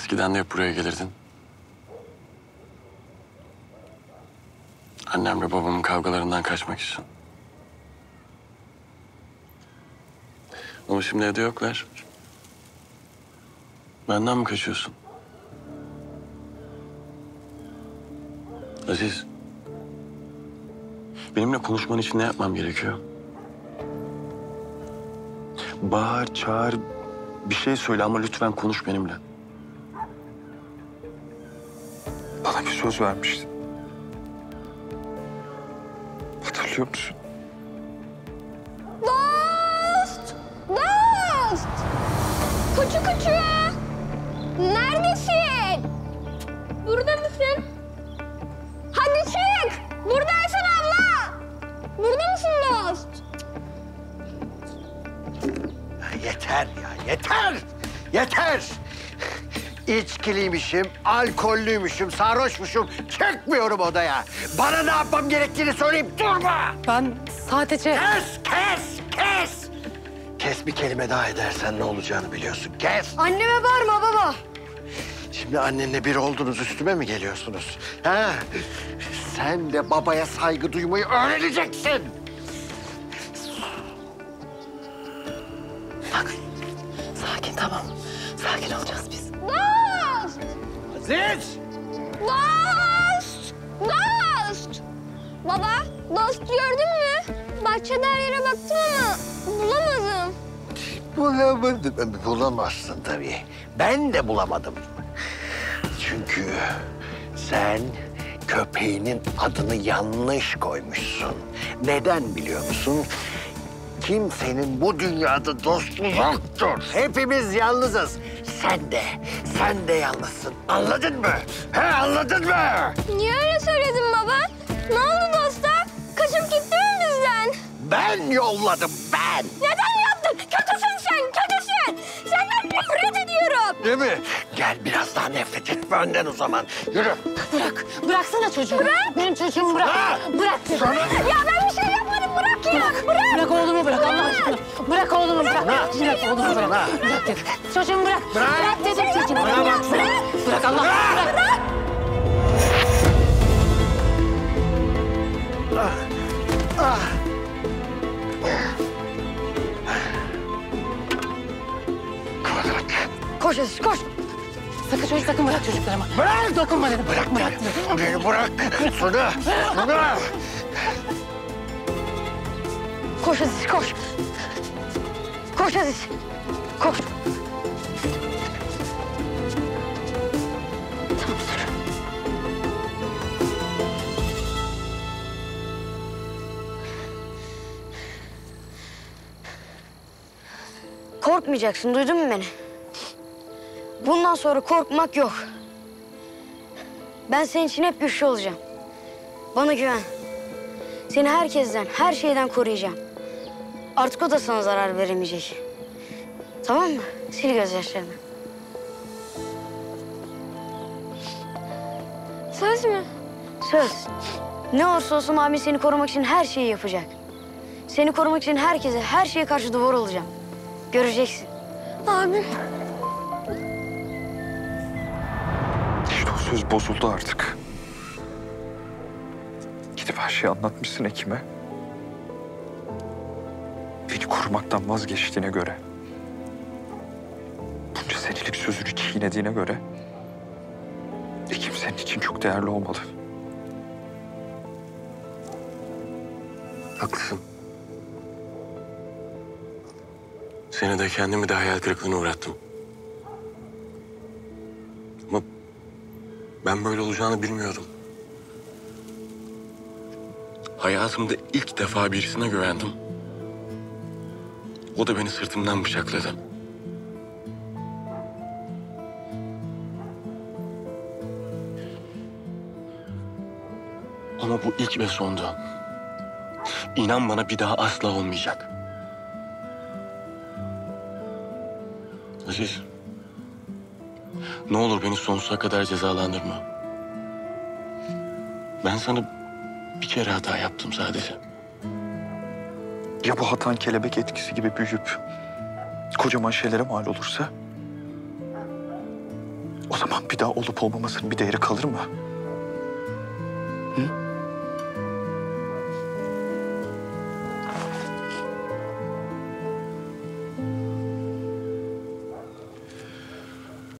Eskiden de hep buraya gelirdin. Annemle babamın kavgalarından kaçmak için. Ama şimdi evde yoklar. Benden mi kaçıyorsun? Aziz, benimle konuşman için ne yapmam gerekiyor? Bağır, çağır, bir şey söyle ama lütfen konuş benimle. Bana bir söz vermiştin. Hatırlıyor musun? Dost! Dost! Kuçu kuçu! Neredesin? Burada mısın? Hadi çık! Buradaysın abla! Burada mısın dost? Yeter ya, yeter! Yeter! İçkiliymişim, alkollüymüşüm, sarhoşmuşum. Çıkmıyorum odaya. Bana ne yapmam gerektiğini söyleyip durma! Ben sadece... Kes! Kes bir kelime daha edersen ne olacağını biliyorsun. Kes! Anneme bağırma baba. Şimdi annenle bir oldunuz, üstüme mi geliyorsunuz? Ha? Sen de babaya saygı duymayı öğreneceksin. Sakin, tamam. Sakin olacağız biz. Dost! Aziz! Dost! Dost! Baba, dost gördün mü? Bahçede her yere baktım ama bulamadım. Bulamadım. Bulamazsın tabii. Ben de bulamadım. Çünkü sen köpeğinin adını yanlış koymuşsun. Neden biliyor musun? Kimsenin bu dünyada dostu yoktur. Hepimiz yalnızız. Sen de yalnızsın. Anladın mı? He, anladın mı? Niye öyle söyledin baba? Ne oldu dosta? Kaçıp gitti mi bizden? Ben yolladım, ben. Neden yaptın? Kötüsün sen, kötüsün. Senden nefret ediyorum. Değil mi? Gel biraz daha nefret etme önden o zaman. Yürü. Bıraksana çocuğu. Bırak. Benim çocuğumu bırak. Ha! Bırak dedim. Ya ben bir şey yapmadım, bırak ya. Bırak. Bırak oğlumu bırak Allah aşkına. Bırak oğlumu bırak. Bırak oğlumu bırak. Bırak. Bırak dedim. Çocuğumu bırak. Bırak. Bırak dedim çocuğumu. Bırak. Bırak Allah aşkına. Bırak. Koş Aziz, koş. Sakın bırak çocuklarımı. Bırak. Dokunma dedim. Bırak dedim. Beni bırak. Sunu. Koş Aziz, koş. Koş Aziz, koş. Korkmayacaksın, duydun mu beni? Bundan sonra korkmak yok. Ben senin için hep güçlü olacağım. Bana güven. Seni herkesten, her şeyden koruyacağım. Artık o da sana zarar veremeyecek. Tamam mı? Sil gözyaşlarını. Söz mü? Söz. Ne olursa olsun abin seni korumak için her şeyi yapacak. Seni korumak için herkese, her şeye karşı duvar olacağım. Göreceksin. Abim. İşte o söz bozuldu artık. Gidip her şeyi anlatmışsın Ekim'e. Beni korumaktan vazgeçtiğine göre... bunca senelik sözünü çiğnediğine göre... Ekim senin için çok değerli olmalı. Haklısın. Seni de kendimi de hayal kırıklığına uğrattım. Ama ben böyle olacağını bilmiyordum. Hayatımda ilk defa birisine güvendim. O da beni sırtımdan bıçakladı. Ama bu ilk ve sondu. İnan bana bir daha asla olmayacak. Aziz, ne olur beni sonsuza kadar cezalandırma. Ben sana bir kere hata yaptım sadece. Ya bu hatan kelebek etkisi gibi büyüyüp... kocaman şeylere mal olursa? O zaman bir daha olup olmamasının bir değeri kalır mı?